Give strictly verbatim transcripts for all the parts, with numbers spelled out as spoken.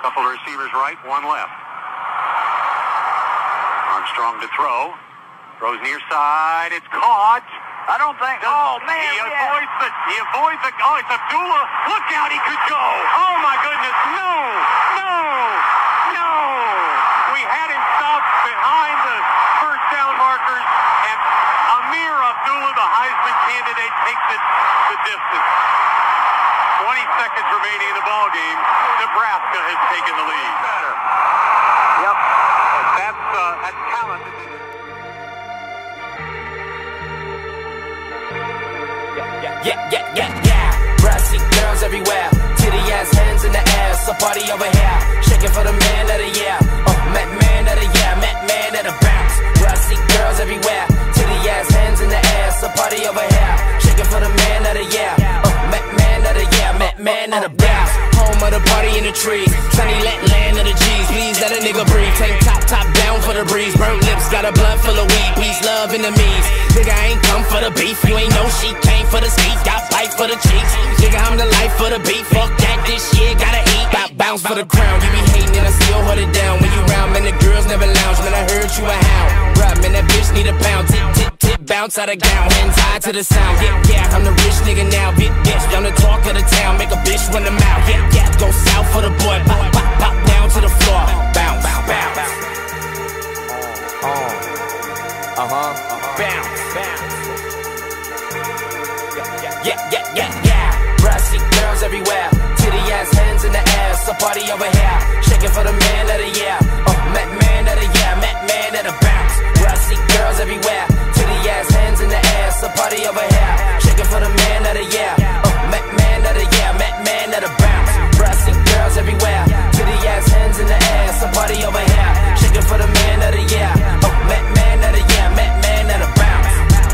Couple of receivers right, one left. Armstrong to throw. Throws near side. It's caught. I don't think. Oh, man. He avoids the. He avoids the. Oh, it's Abdullah. Look out. He could go. Oh, my goodness. No. No. No. We had him stopped behind the first down markers. And Ameer Abdullah, the Heisman candidate, takes it the distance. twenty seconds remaining in the ball game. Nebraska has taken the lead. Better. Yep. That's uh, that's talent. Yeah, yeah, yeah, yeah. Brassy girls everywhere. Titty ass hands in the air. So party over here. Shaking for the man of the year. Oh, Matt man of the year. Matt man of the bounce. Brassy girls everywhere. Titty ass hands in the air. So party over here. Shaking for the man of the year. Oh, Matt man of the year. Matt man of the bounce. Home of the party in the trees. Sunny let land of the G's. Please let a nigga breathe. Tank top, top down for the breeze. Burnt lips, got a blunt full of weed. Peace, love, enemies. Nigga, I ain't come for the beef. You ain't know she came for the ski. Got bite for the cheeks. Nigga, I'm the life for the beef. Fuck that, this shit gotta eat. Bout bounce for the crown. You be hating and I still hold it down. When you round, man, the girls never lounge. Man, I heard you a hound. Bruh, man, that bitch need a pound. Tip, tip, tip, bounce out of gown. Hands high to the sound. Yeah, yeah, I'm the rich nigga now. Big bitch, down the talk of the town. Make a bitch run the mouth. Yeah, yeah, go south for the boy. Pop, pop, pop down to the floor. Bounce, bounce, bounce. Uh huh. Bounce, bounce. Yeah, yeah, yeah, yeah. Brassy girls everywhere. Titty ass hands in the air. So party over here. Shaking for the man of the year. Oh, Matt man of the year. Matt man of the bounce. Brassy girls everywhere. Titty ass hands in the air. So party over here. Shaking for the man of the year. Oh, Matt man of the year. Matt man of the bounce. Brassy girls everywhere. Titty ass hands in the air. So party over here. Shaking for the man of the year. Oh, Matt man of the year. Matt man of the bounce.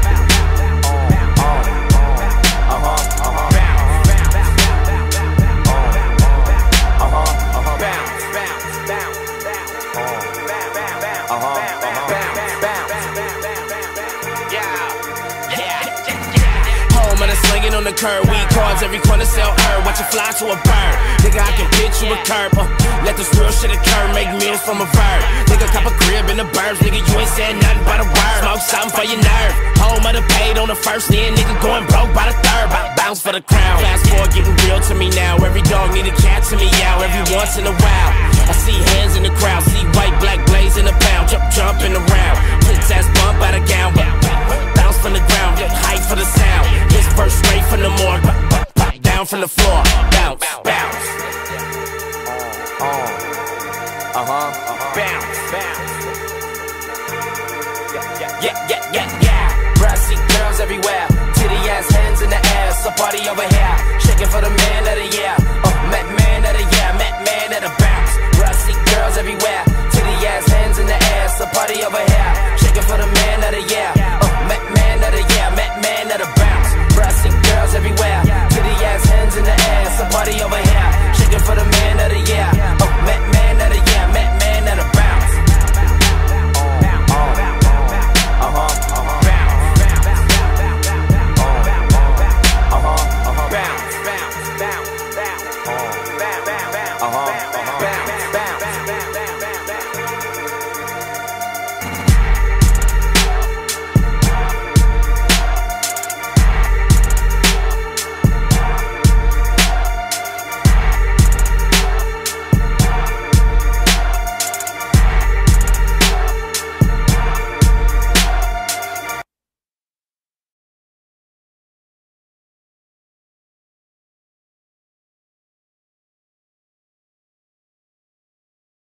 On the curb, weed cards, every corner sell herb. Watch it fly to a bird. Nigga, I can pitch you a curb. Uh, let this real shit occur. Make meals from a verb. Nigga, cop a crib in the burbs. Nigga, you ain't said nothing but a word. Smoke something for your nerve. Home of the paid on the first, then nigga going broke by the third. I bounce for the crown. Fast forward, getting real to me now. Every dog need a cat to me out. Every once in a while, I see hands in the crowd. See white, black blaze in the pound. Jump, jumping around. Tits ass bump out of gown. But bounce from the ground. Get hype for the sound. This verse straight from the morgue. Pop, pop, down from the floor. Bounce, bounce. Uh huh. Bounce, bounce. Yeah, yeah, yeah, yeah. Brassy girls everywhere. Titty ass hands in the air. So party over here. Shaking for the man of the year. Oh, Matt man of the